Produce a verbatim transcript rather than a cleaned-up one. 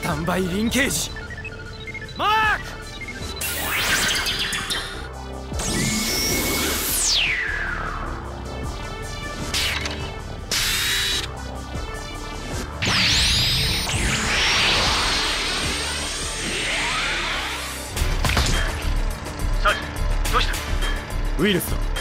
タンバイリンケージマーク。 サージ、どうした？ ウイルスだ。